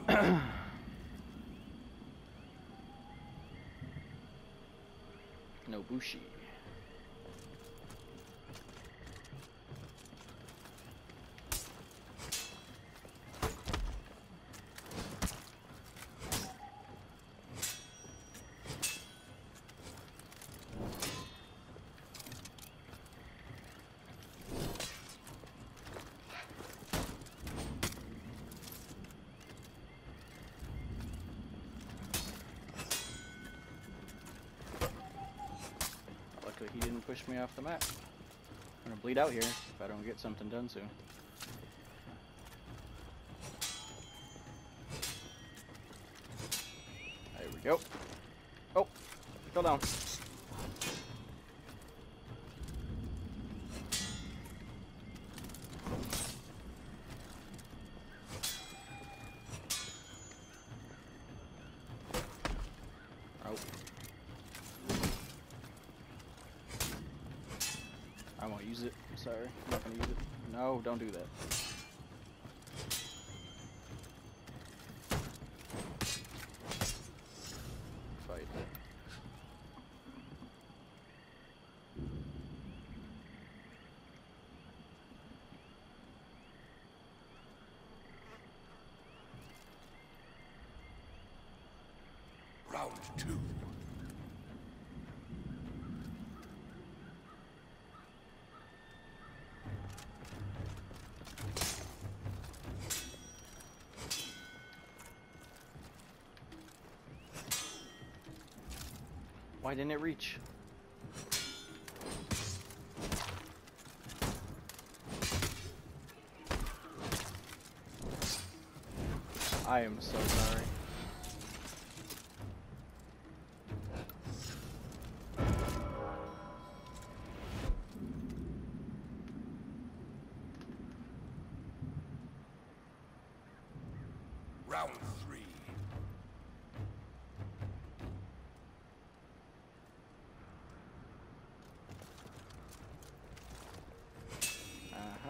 Nobushi. Luckily he didn't push me off the map. I'm gonna bleed out here if I don't get something done soon. There we go. Oh, fell down. Oh. I won't use it. Sorry, I'm not gonna use it. No, don't do that. Fight. Round 2. Why didn't it reach? I am so sorry. Round 3. Uh-huh.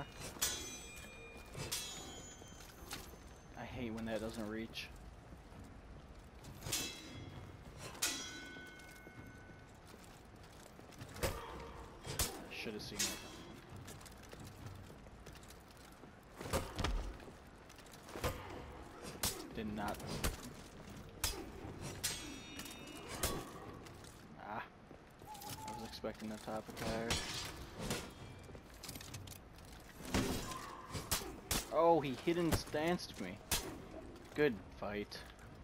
I hate when that doesn't reach. I should have seen it. Did not. Ah. I was expecting the top of tire. Oh, he hidden stanced me. Good fight.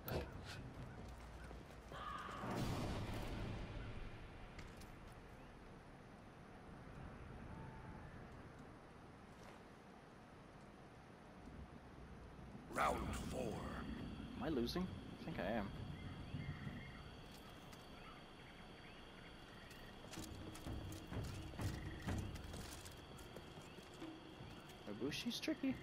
Round 4. Am I losing? I think I am. Nobushi's tricky.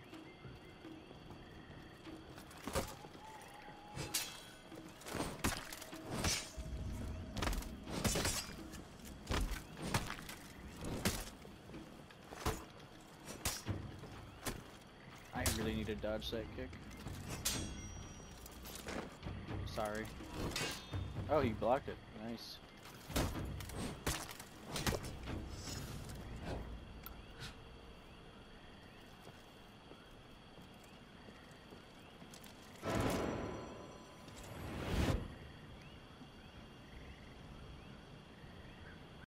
I really need to dodge that kick. Sorry. Oh, he blocked it. Nice.